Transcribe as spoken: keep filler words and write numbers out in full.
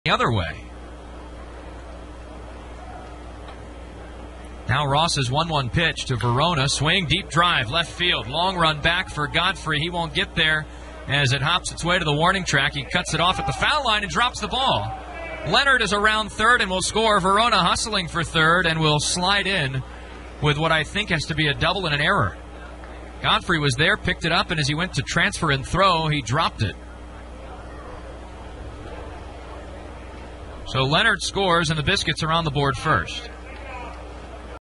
the other way. Now Ross's one one pitch to Varona. Swing, deep drive, left field. Long run back for Godfrey. He won't get there as it hops its way to the warning track. He cuts it off at the foul line and drops the ball. Leonard is around third and will score. Varona hustling for third and will slide in with what I think has to be a double and an error. Godfrey was there, picked it up, and as he went to transfer and throw, he dropped it. So Leonard scores, and the Biscuits are on the board first.